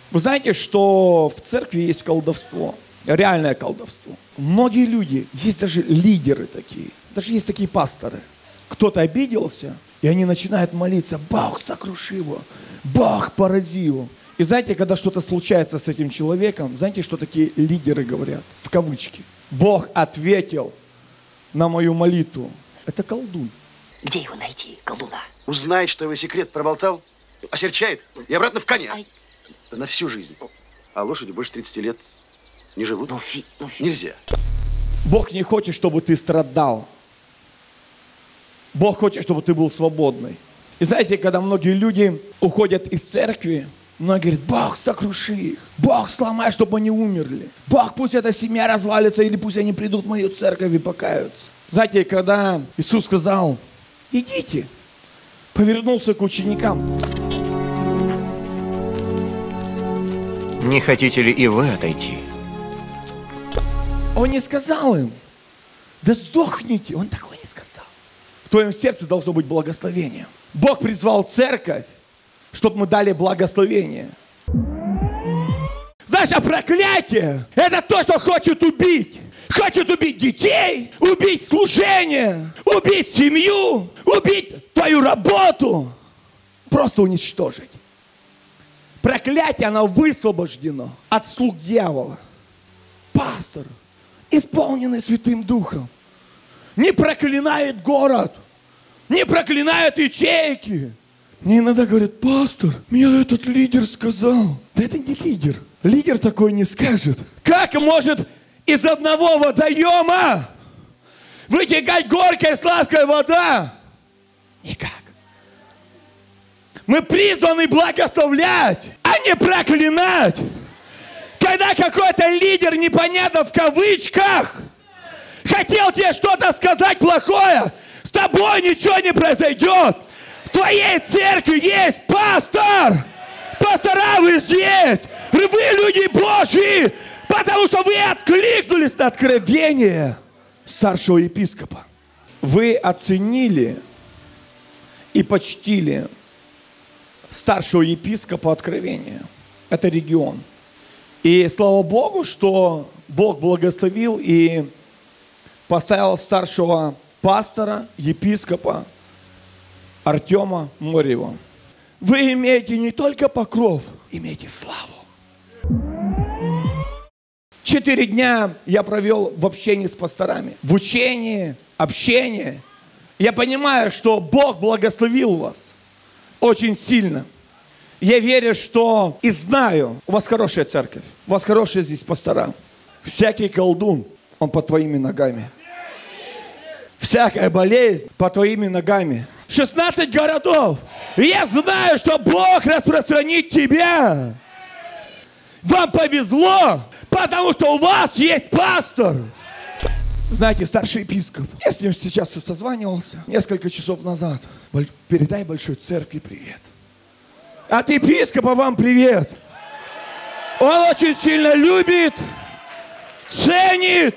Вы знаете, что в церкви есть колдовство, реальное колдовство. Многие люди, есть даже лидеры такие, даже есть такие пасторы. Кто-то обиделся, и они начинают молиться: Бог, сокруши его, Бог, порази его. И знаете, когда что-то случается с этим человеком, знаете, что такие лидеры говорят? В кавычки. Бог ответил на мою молитву. Это колдун. Где его найти, колдуна? Узнает, что его секрет проболтал, осерчает и обратно в коня. На всю жизнь. А лошади больше 30 лет не живут. Нельзя. Бог не хочет, чтобы ты страдал. Бог хочет, чтобы ты был свободный. И знаете, когда многие люди уходят из церкви, многие говорят: Бог, сокруши их. Бог, сломай, чтобы они умерли. Бог, пусть эта семья развалится, или пусть они придут в мою церковь и покаются. Знаете, когда Иисус сказал: идите, повернулся к ученикам. Не хотите ли и вы отойти? Он не сказал им: да сдохните. Он такого не сказал. В твоем сердце должно быть благословение. Бог призвал церковь, чтобы мы дали благословение. Знаешь, а проклятие – это то, что хочет убить. Хочет убить детей, убить служение, убить семью, убить твою работу. Просто уничтожить. Проклятие, оно высвобождено от слуг дьявола. Пастор, исполненный Святым Духом, не проклинает город, не проклинает ячейки. Мне иногда говорят: пастор, мне этот лидер сказал. Да это не лидер. Лидер такой не скажет. Как может из одного водоема вытекать горькая сладкая вода? Никак. Мы призваны благословлять, а не проклинать. Когда какой-то лидер, непонятно в кавычках, хотел тебе что-то сказать плохое, с тобой ничего не произойдет. В твоей церкви есть пастор. Пастора вы здесь. Вы люди Божьи, потому что вы откликнулись на откровение старшего епископа. Вы оценили и почтили старшего епископа откровения. Это регион. И слава Богу, что Бог благословил и поставил старшего пастора, епископа Артема Морева. Вы имеете не только покров, имеете славу. 4 дня я провел в общении с пасторами. В учении, общении. Я понимаю, что Бог благословил вас очень сильно. Я верю, что и знаю, у вас хорошая церковь, у вас хорошие здесь пастора. Всякий колдун, он под твоими ногами. Всякая болезнь под твоими ногами. 16 городов. И я знаю, что Бог распространит тебя. Вам повезло, потому что у вас есть пастор. Знаете, старший епископ, я с ним сейчас созванивался несколько часов назад. Передай Большой Церкви привет. От епископа вам привет. Он очень сильно любит, ценит.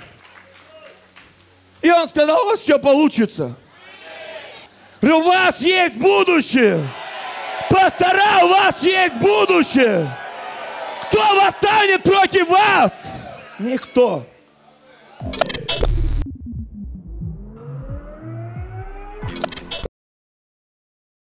И он сказал: у вас все получится. У вас есть будущее. Пастора, у вас есть будущее. Кто восстанет против вас? Никто.